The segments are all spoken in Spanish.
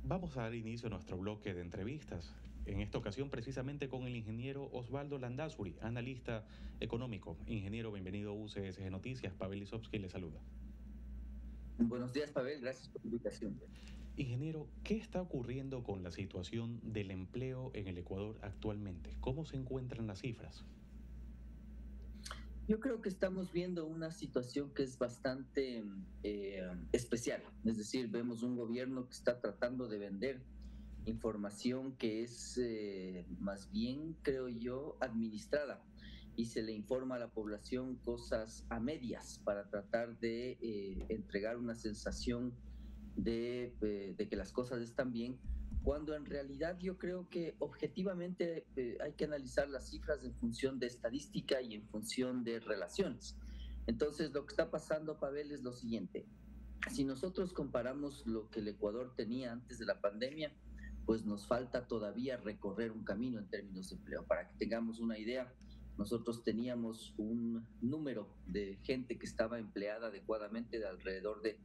Vamos a dar inicio a nuestro bloque de entrevistas. En esta ocasión, precisamente con el ingeniero Osvaldo Landazuri, analista económico. Ingeniero, bienvenido a UCSG Noticias. Pavel Lisovsky le saluda. Buenos días, Pavel. Gracias por la invitación. Ingeniero, ¿qué está ocurriendo con la situación del empleo en el Ecuador actualmente? ¿Cómo se encuentran las cifras? Yo creo que estamos viendo una situación que es bastante especial. Es decir, vemos un gobierno que está tratando de vender información que es más bien, creo yo, administrada y se le informa a la población cosas a medias para tratar de entregar una sensación de que las cosas están bien, cuando en realidad yo creo que objetivamente hay que analizar las cifras en función de estadística y en función de relaciones. Entonces, lo que está pasando, Pavel, es lo siguiente. Si nosotros comparamos lo que el Ecuador tenía antes de la pandemia, pues nos falta todavía recorrer un camino en términos de empleo. Para que tengamos una idea, nosotros teníamos un número de gente que estaba empleada adecuadamente de alrededor de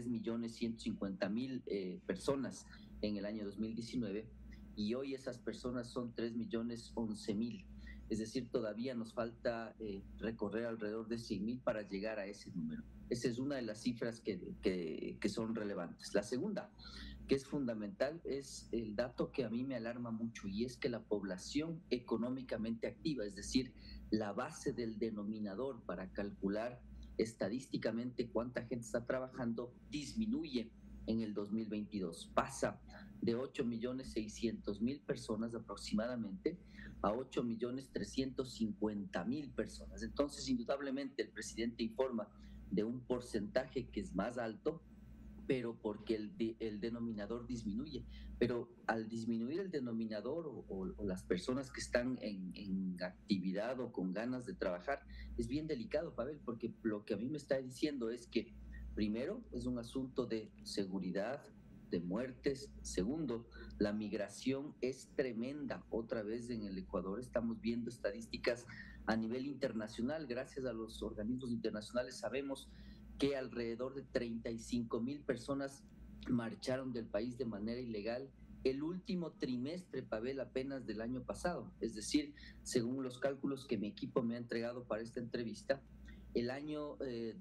3.150.000 personas en el año 2019 y hoy esas personas son 3.011.000. Es decir, todavía nos falta recorrer alrededor de 100.000 para llegar a ese número. Esa es una de las cifras que son relevantes. La segunda, que es fundamental, es el dato que a mí me alarma mucho y es que la población económicamente activa, es decir, la base del denominador para calcular estadísticamente cuánta gente está trabajando, disminuye en el 2022. Pasa de 8.600.000 personas aproximadamente a 8.350.000 personas. Entonces, indudablemente, el presidente informa de un porcentaje que es más alto, pero porque el denominador disminuye. Pero al disminuir el denominador o las personas que están en actividad o con ganas de trabajar, es bien delicado, Pavel, porque lo que a mí me está diciendo es que, primero, es un asunto de seguridad, de muertes. Segundo, la migración es tremenda. Otra vez en el Ecuador estamos viendo estadísticas a nivel internacional. Gracias a los organismos internacionales sabemos que alrededor de 35.000 personas marcharon del país de manera ilegal el último trimestre, Pavel, apenas del año pasado. Es decir, según los cálculos que mi equipo me ha entregado para esta entrevista, el año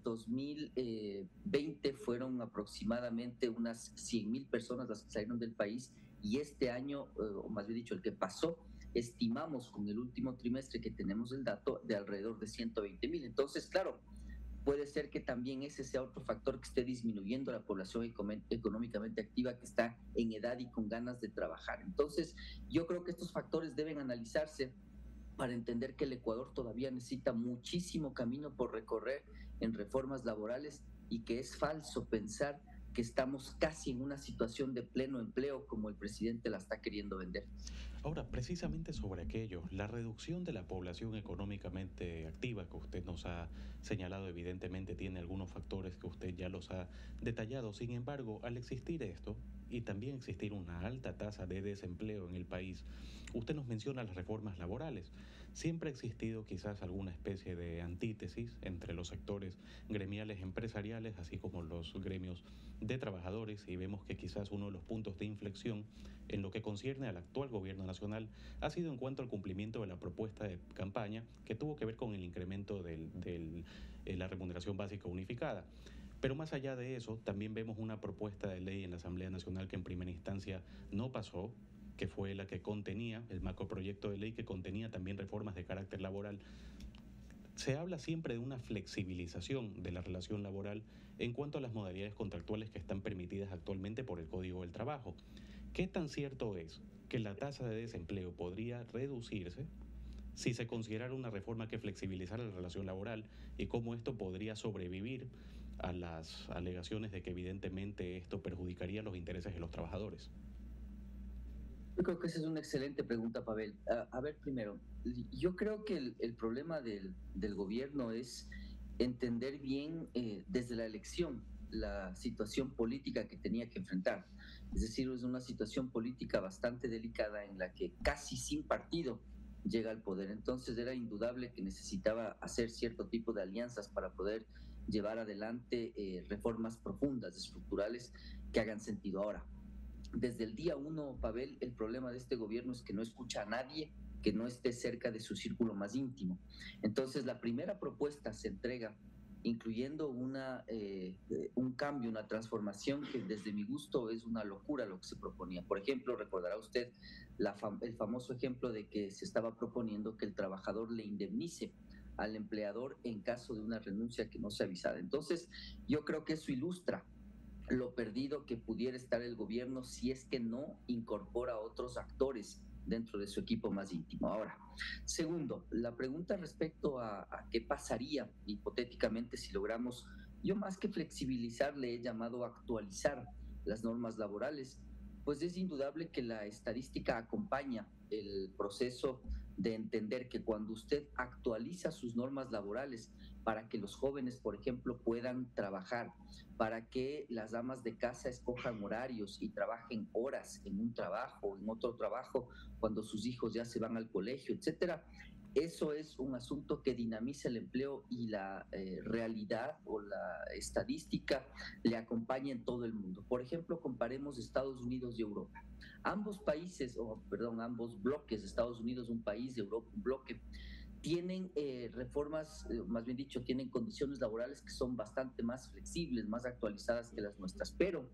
2020 fueron aproximadamente unas 100.000 personas las que salieron del país y este año, o más bien dicho, el que pasó, estimamos con el último trimestre que tenemos el dato de alrededor de 120.000. Entonces, claro, puede ser que también ese sea otro factor que esté disminuyendo la población económicamente activa que está en edad y con ganas de trabajar. Entonces, yo creo que estos factores deben analizarse para entender que el Ecuador todavía necesita muchísimo camino por recorrer en reformas laborales y que es falso pensar que estamos casi en una situación de pleno empleo como el presidente la está queriendo vender. Ahora, precisamente sobre aquello, la reducción de la población económicamente activa que usted nos ha señalado, evidentemente tiene algunos factores que usted ya los ha detallado. Sin embargo, al existir esto y también existir una alta tasa de desempleo en el país, usted nos menciona las reformas laborales. Siempre ha existido quizás alguna especie de antítesis entre los sectores gremiales empresariales, así como los gremios de trabajadores, y vemos que quizás uno de los puntos de inflexión en lo que concierne al actual gobierno nacional ha sido en cuanto al cumplimiento de la propuesta de campaña que tuvo que ver con el incremento de la remuneración básica unificada. Pero más allá de eso, también vemos una propuesta de ley en la Asamblea Nacional que en primera instancia no pasó, que fue la que contenía, el macroproyecto de ley que contenía también reformas de carácter laboral. Se habla siempre de una flexibilización de la relación laboral en cuanto a las modalidades contractuales que están permitidas actualmente por el Código del Trabajo. ¿Qué tan cierto es que la tasa de desempleo podría reducirse si se considerara una reforma que flexibilizara la relación laboral y cómo esto podría sobrevivir a las alegaciones de que evidentemente esto perjudicaría los intereses de los trabajadores? Yo creo que esa es una excelente pregunta, Pavel. A ver, primero, yo creo que el problema del gobierno es entender bien desde la elección la situación política que tenía que enfrentar. Es decir, es una situación política bastante delicada en la que casi sin partido llega al poder. Entonces era indudable que necesitaba hacer cierto tipo de alianzas para poder llevar adelante reformas profundas, estructurales, que hagan sentido ahora. desde el día uno, Pavel, el problema de este gobierno es que no escucha a nadie que no esté cerca de su círculo más íntimo. Entonces, la primera propuesta se entrega incluyendo un cambio, una transformación que desde mi gusto es una locura lo que se proponía. Por ejemplo, recordará usted el famoso ejemplo de que se estaba proponiendo que el trabajador le indemnice al empleador en caso de una renuncia que no sea avisada. Entonces, yo creo que eso ilustra lo perdido que pudiera estar el gobierno si es que no incorpora a otros actores dentro de su equipo más íntimo. Ahora, segundo, la pregunta respecto a qué pasaría hipotéticamente si logramos, yo más que flexibilizar le he llamado actualizar las normas laborales, pues es indudable que la estadística acompaña el proceso de entender que cuando usted actualiza sus normas laborales para que los jóvenes, por ejemplo, puedan trabajar, para que las damas de casa escojan horarios y trabajen horas en un trabajo, en otro trabajo, cuando sus hijos ya se van al colegio, etcétera. Eso es un asunto que dinamiza el empleo y la realidad o la estadística le acompaña en todo el mundo. Por ejemplo, comparemos Estados Unidos y Europa. Ambos países, o perdón, ambos bloques, Estados Unidos un país, Europa un bloque, tienen reformas, más bien dicho, tienen condiciones laborales que son bastante más flexibles, más actualizadas que las nuestras. Pero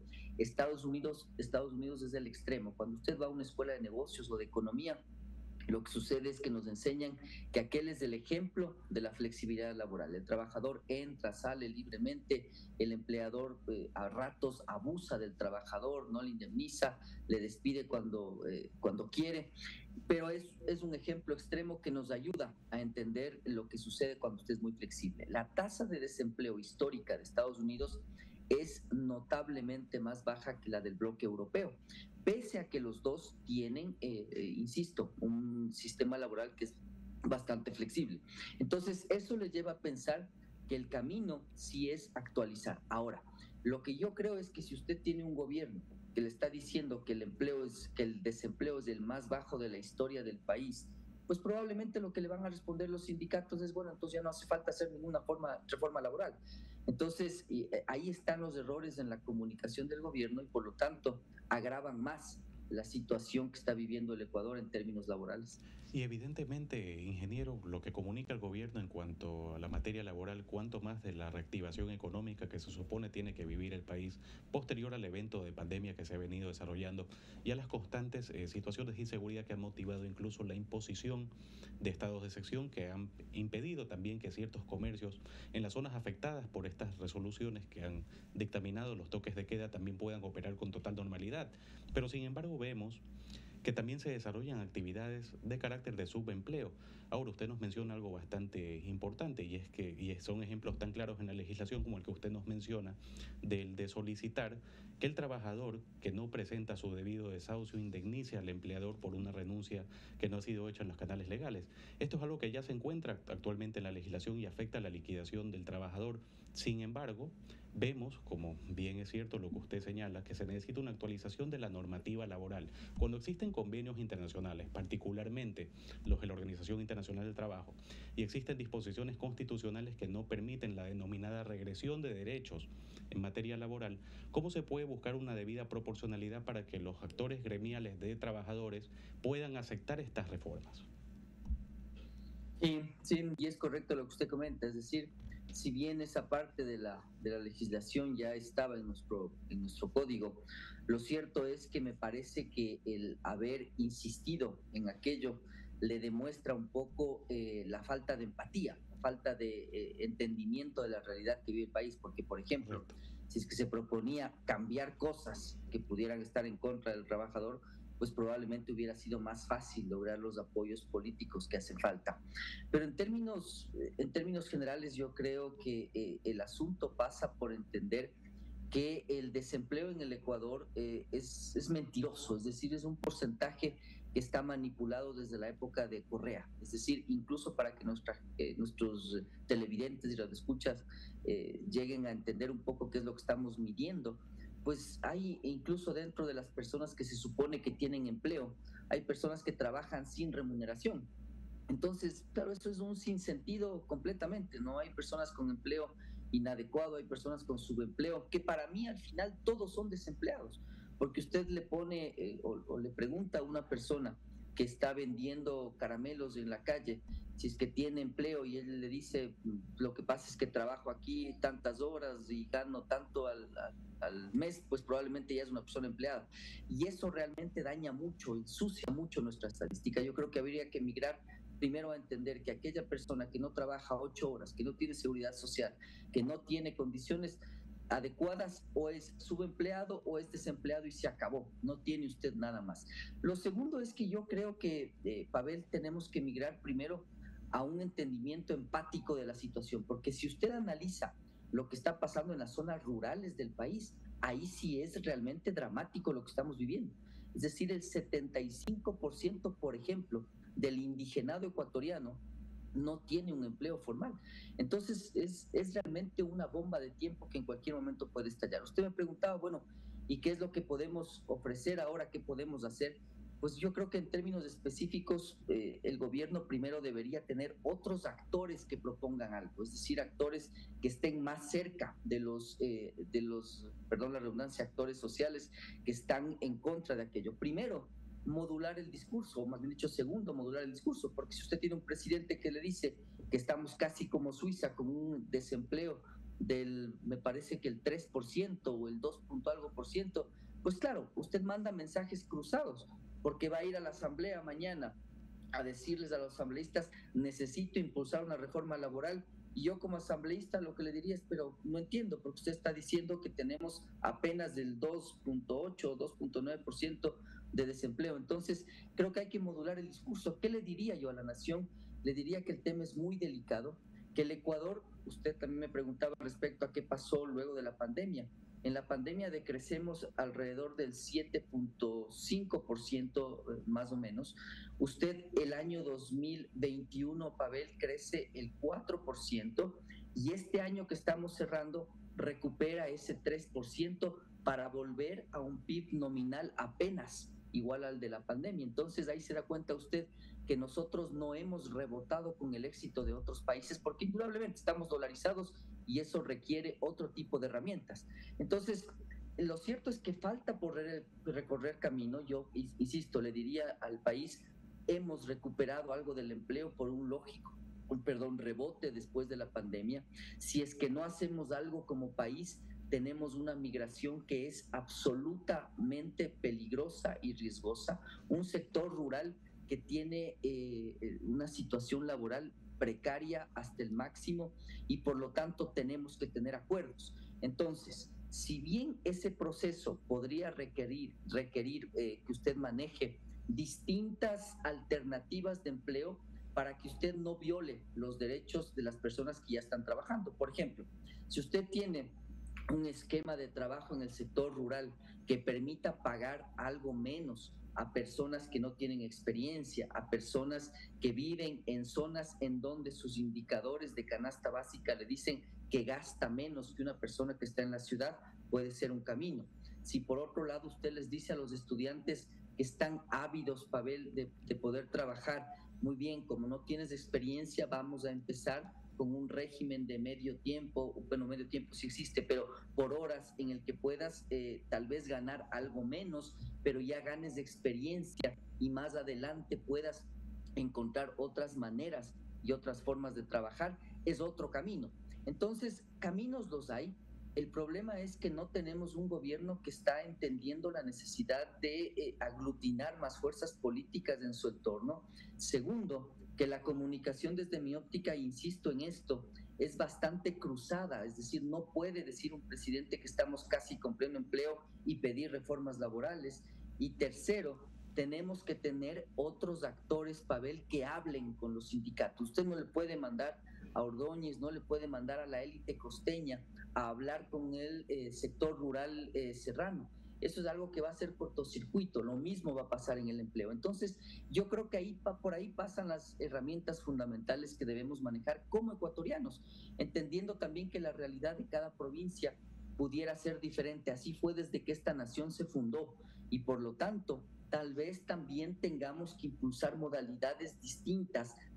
Estados Unidos es el extremo. Cuando usted va a una escuela de negocios o de economía, lo que sucede es que nos enseñan que aquel es el ejemplo de la flexibilidad laboral. El trabajador entra, sale libremente, el empleador a ratos abusa del trabajador, no le indemniza, le despide cuando quiere, pero es un ejemplo extremo que nos ayuda a entender lo que sucede cuando usted es muy flexible. La tasa de desempleo histórica de Estados Unidos es notablemente más baja que la del bloque europeo, pese a que los dos tienen, insisto, un sistema laboral que es bastante flexible. Entonces, eso les lleva a pensar que el camino sí es actualizar. Ahora, lo que yo creo es que si usted tiene un gobierno que le está diciendo que el desempleo es el más bajo de la historia del país, pues probablemente lo que le van a responder los sindicatos es, bueno, entonces ya no hace falta hacer ninguna reforma laboral. Entonces, ahí están los errores en la comunicación del gobierno y por lo tanto agravan más la situación que está viviendo el Ecuador en términos laborales. Y evidentemente, ingeniero, lo que comunica el gobierno en cuanto a la materia laboral, cuanto más de la reactivación económica que se supone tiene que vivir el país posterior al evento de pandemia que se ha venido desarrollando y a las constantes situaciones de inseguridad que han motivado incluso la imposición de estados de excepción que han impedido también que ciertos comercios en las zonas afectadas por estas resoluciones que han dictaminado los toques de queda también puedan operar con total normalidad. Pero sin embargo vemos que también se desarrollan actividades de carácter de subempleo. Ahora, usted nos menciona algo bastante importante y es que son ejemplos tan claros en la legislación como el que usted nos menciona, del de solicitar que el trabajador que no presenta su debido desahucio indemnice al empleador por una renuncia que no ha sido hecha en los canales legales. Esto es algo que ya se encuentra actualmente en la legislación y afecta a la liquidación del trabajador. Sin embargo, vemos, como bien es cierto lo que usted señala, que se necesita una actualización de la normativa laboral. Cuando existen convenios internacionales, particularmente los de la Organización Internacional del Trabajo, y existen disposiciones constitucionales que no permiten la denominada regresión de derechos en materia laboral, ¿cómo se puede buscar una debida proporcionalidad para que los actores gremiales de trabajadores puedan aceptar estas reformas? Sí, sí, y es correcto lo que usted comenta, es decir, si bien esa parte de la legislación ya estaba en nuestro código, lo cierto es que me parece que el haber insistido en aquello le demuestra un poco la falta de empatía, la falta de entendimiento de la realidad que vive el país, porque, por ejemplo, Correcto. si es que se proponía cambiar cosas que pudieran estar en contra del trabajador, pues probablemente hubiera sido más fácil lograr los apoyos políticos que hacen falta. Pero en términos generales, yo creo que el asunto pasa por entender que el desempleo en el Ecuador es mentiroso, es decir, es un porcentaje que está manipulado desde la época de Correa. Es decir, incluso para que nuestros televidentes y radioescuchas lleguen a entender un poco qué es lo que estamos midiendo, pues hay incluso dentro de las personas que se supone que tienen empleo, hay personas que trabajan sin remuneración. Entonces, claro, eso es un sinsentido completamente, ¿no? Hay personas con empleo inadecuado, hay personas con subempleo, que para mí al final todos son desempleados, porque usted le pone o le pregunta a una persona que está vendiendo caramelos en la calle si es que tiene empleo y él le dice, lo que pasa es que trabajo aquí tantas horas y gano tanto al mes, pues probablemente ya es una persona empleada. Y eso realmente daña mucho, ensucia mucho nuestra estadística. Yo creo que habría que migrar primero a entender que aquella persona que no trabaja 8 horas, que no tiene seguridad social, que no tiene condiciones adecuadas, o es subempleado o es desempleado y se acabó, no tiene usted nada más. Lo segundo es que yo creo que, Pavel, tenemos que migrar primero a un entendimiento empático de la situación, porque si usted analiza lo que está pasando en las zonas rurales del país, ahí sí es realmente dramático lo que estamos viviendo. Es decir, el 75%, por ejemplo, del indigenado ecuatoriano no tiene un empleo formal. Entonces, es realmente una bomba de tiempo que en cualquier momento puede estallar. Usted me preguntaba, bueno, ¿y qué es lo que podemos ofrecer ahora? ¿Qué podemos hacer? Pues yo creo que en términos específicos, el gobierno primero debería tener otros actores que propongan algo, es decir, actores que estén más cerca perdón la redundancia, actores sociales que están en contra de aquello. Primero, modular el discurso, o más bien dicho, segundo, modular el discurso, porque si usted tiene un presidente que le dice que estamos casi como Suiza, con un desempleo me parece que el 3% o el 2 punto algo por ciento, pues claro, usted manda mensajes cruzados, porque va a ir a la asamblea mañana a decirles a los asambleístas, necesito impulsar una reforma laboral. Y yo como asambleísta lo que le diría es, pero no entiendo, porque usted está diciendo que tenemos apenas del 2.8 o 2.9% de desempleo. Entonces, creo que hay que modular el discurso. ¿Qué le diría yo a la nación? Le diría que el tema es muy delicado, que el Ecuador, usted también me preguntaba respecto a qué pasó luego de la pandemia. En la pandemia decrecemos alrededor del 7.5% más o menos. Usted el año 2021, Pavel, crece el 4%, y este año que estamos cerrando recupera ese 3% para volver a un PIB nominal apenas igual al de la pandemia. Entonces ahí se da cuenta usted que nosotros no hemos rebotado con el éxito de otros países, porque indudablemente estamos dolarizados y eso requiere otro tipo de herramientas. Entonces, lo cierto es que falta por recorrer camino. Yo insisto, le diría al país, hemos recuperado algo del empleo por un lógico, rebote después de la pandemia. Si es que no hacemos algo como país, tenemos una migración que es absolutamente peligrosa y riesgosa, un sector rural que tiene una situación laboral precaria hasta el máximo, y por lo tanto tenemos que tener acuerdos. Entonces, si bien ese proceso podría requerir que usted maneje distintas alternativas de empleo para que usted no viole los derechos de las personas que ya están trabajando. Por ejemplo, si usted tiene un esquema de trabajo en el sector rural que permita pagar algo menos a personas que no tienen experiencia, a personas que viven en zonas en donde sus indicadores de canasta básica le dicen que gasta menos que una persona que está en la ciudad, puede ser un camino. Si por otro lado usted les dice a los estudiantes que están ávidos, Pavel, de poder trabajar, muy bien, como no tienes experiencia, vamos a empezar con un régimen de medio tiempo, bueno, medio tiempo sí existe, pero por horas, en el que puedas tal vez ganar algo menos, pero ya ganes de experiencia y más adelante puedas encontrar otras maneras y otras formas de trabajar, es otro camino. Entonces, caminos los hay. El problema es que no tenemos un gobierno que está entendiendo la necesidad de aglutinar más fuerzas políticas en su entorno. Segundo, que la comunicación desde mi óptica, insisto en esto, es bastante cruzada, es decir, no puede decir un presidente que estamos casi con pleno empleo y pedir reformas laborales. Y tercero, tenemos que tener otros actores, Pavel, que hablen con los sindicatos. Usted no le puede mandar a Ordóñez, no le puede mandar a la élite costeña a hablar con el sector rural serrano. Eso es algo que va a ser cortocircuito, lo mismo va a pasar en el empleo. Entonces, yo creo que por ahí pasan las herramientas fundamentales que debemos manejar como ecuatorianos, entendiendo también que la realidad de cada provincia pudiera ser diferente. Así fue desde que esta nación se fundó, y por lo tanto, tal vez también tengamos que impulsar modalidades distintas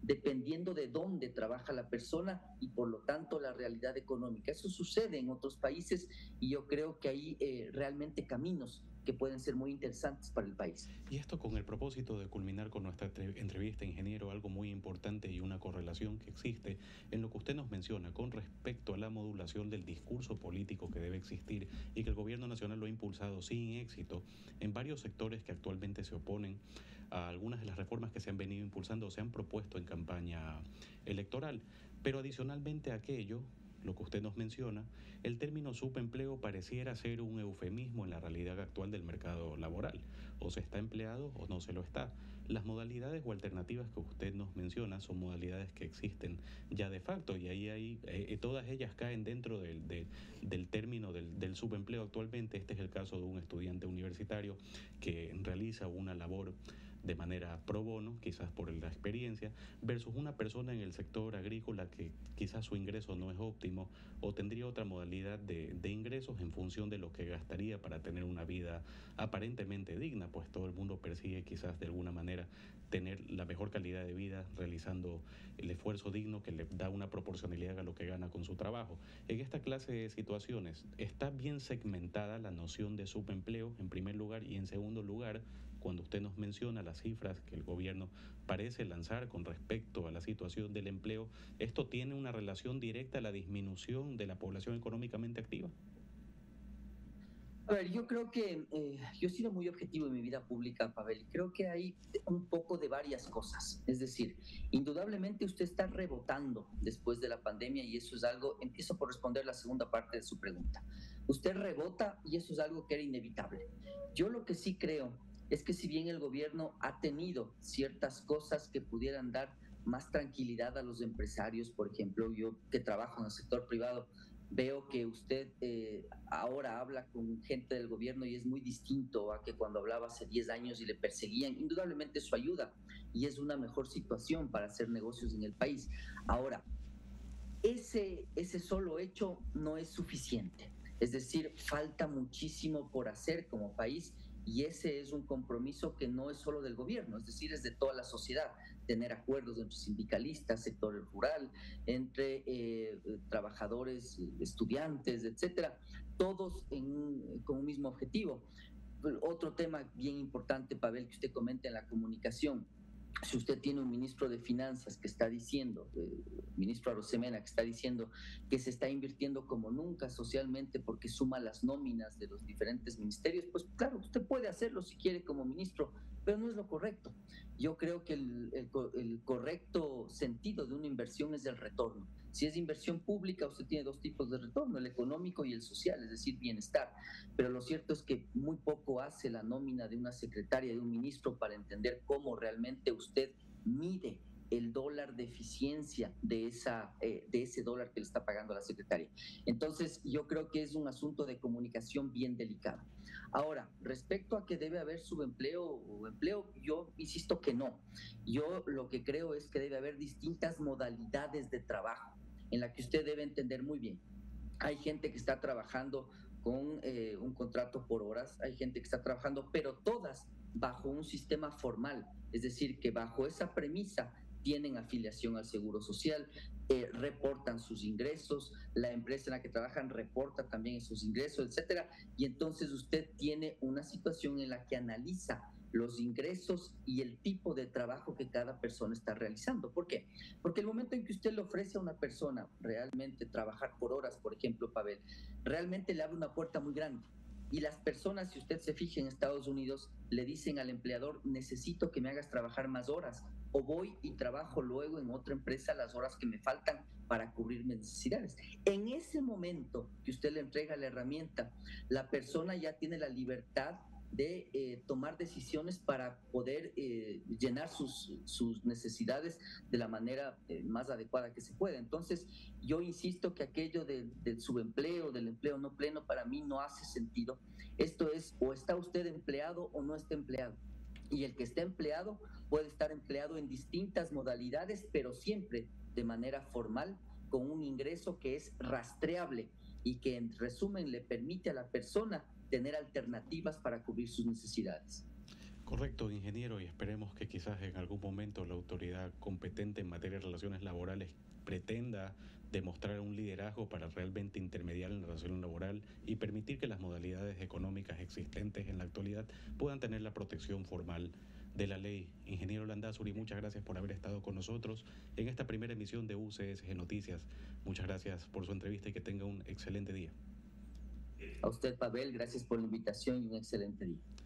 dependiendo de dónde trabaja la persona y por lo tanto la realidad económica. Eso sucede en otros países y yo creo que hay realmente caminos que pueden ser muy interesantes para el país. Y esto con el propósito de culminar con nuestra entrevista, ingeniero, algo muy importante y una correlación que existe en lo que usted nos menciona con respecto a la modulación del discurso político que debe existir y que el gobierno nacional lo ha impulsado sin éxito en varios sectores que actualmente se oponen a algunas de las reformas que se han venido impulsando o se han propuesto en campaña electoral. Pero adicionalmente a aquello, lo que usted nos menciona, el término subempleo pareciera ser un eufemismo en la realidad actual del mercado laboral. O se está empleado o no se lo está. Las modalidades o alternativas que usted nos menciona son modalidades que existen ya de facto y ahí hay, todas ellas caen dentro del término del subempleo actualmente. Este es el caso de un estudiante universitario que realiza una labor de manera pro bono, quizás por la experiencia, versus una persona en el sector agrícola que quizás su ingreso no es óptimo o tendría otra modalidad de ingresos en función de lo que gastaría para tener una vida aparentemente digna, pues todo el mundo persigue quizás de alguna manera tener la mejor calidad de vida realizando el esfuerzo digno que le da una proporcionalidad a lo que gana con su trabajo. En esta clase de situaciones está bien segmentada la noción de subempleo en primer lugar y en segundo lugar, cuando usted nos menciona las cifras que el gobierno parece lanzar con respecto a la situación del empleo, ¿esto tiene una relación directa a la disminución de la población económicamente activa? A ver, yo creo que yo he sido muy objetivo en mi vida pública, Pavel, y creo que hay un poco de varias cosas. Es decir, indudablemente usted está rebotando después de la pandemia y eso es algo, empiezo por responder la segunda parte de su pregunta. Usted rebota y eso es algo que era inevitable. Yo lo que sí creo es que si bien el gobierno ha tenido ciertas cosas que pudieran dar más tranquilidad a los empresarios, por ejemplo, yo que trabajo en el sector privado, veo que usted ahora habla con gente del gobierno y es muy distinto a que cuando hablaba hace 10 años y le perseguían. Indudablemente eso ayuda y es una mejor situación para hacer negocios en el país. Ahora, ese solo hecho no es suficiente. Es decir, falta muchísimo por hacer como país y ese es un compromiso que no es solo del gobierno, es decir, es de toda la sociedad, tener acuerdos entre sindicalistas, sector rural, entre trabajadores, estudiantes, etcétera, todos con un mismo objetivo. Otro tema bien importante, Pavel, que usted comenta en la comunicación, si usted tiene un ministro de Finanzas que está diciendo, ministro Arosemena, que está diciendo que se está invirtiendo como nunca socialmente porque suma las nóminas de los diferentes ministerios, pues claro, usted puede hacerlo si quiere como ministro, pero no es lo correcto. Yo creo que el correcto sentido de una inversión es el retorno. Si es inversión pública, usted tiene dos tipos de retorno, el económico y el social, es decir, bienestar. Pero lo cierto es que muy poco hace la nómina de una secretaria, de un ministro, para entender cómo realmente usted mide el dólar de eficiencia de ese dólar que le está pagando a la secretaria. Entonces, yo creo que es un asunto de comunicación bien delicado. Ahora, respecto a que debe haber subempleo o empleo, yo insisto que no. Yo lo que creo es que debe haber distintas modalidades de trabajo en la que usted debe entender muy bien. Hay gente que está trabajando con un contrato por horas, hay gente que está trabajando, pero todas bajo un sistema formal, es decir, que bajo esa premisa tienen afiliación al Seguro Social, reportan sus ingresos, la empresa en la que trabajan reporta también esos ingresos, etcétera, y entonces usted tiene una situación en la que analiza los ingresos y el tipo de trabajo que cada persona está realizando. ¿Por qué? Porque el momento en que usted le ofrece a una persona realmente trabajar por horas, por ejemplo, Pavel, realmente le abre una puerta muy grande. Y las personas, si usted se fija en Estados Unidos, le dicen al empleador, necesito que me hagas trabajar más horas o voy y trabajo luego en otra empresa las horas que me faltan para cubrir mis necesidades. En ese momento que usted le entrega la herramienta, la persona ya tiene la libertad de tomar decisiones para poder llenar sus necesidades de la manera más adecuada que se pueda. Entonces, yo insisto que aquello del subempleo, del empleo no pleno, para mí no hace sentido. Esto es, o está usted empleado o no está empleado. Y el que está empleado puede estar empleado en distintas modalidades, pero siempre de manera formal, con un ingreso que es rastreable y que en resumen le permite a la persona tener alternativas para cubrir sus necesidades. Correcto, ingeniero, y esperemos que quizás en algún momento la autoridad competente en materia de relaciones laborales pretenda demostrar un liderazgo para realmente intermediar en la relación laboral y permitir que las modalidades económicas existentes en la actualidad puedan tener la protección formal de la ley. Ingeniero Landazuri, muchas gracias por haber estado con nosotros en esta primera emisión de UCSG Noticias. Muchas gracias por su entrevista y que tenga un excelente día. A usted, Pavel, gracias por la invitación y un excelente día.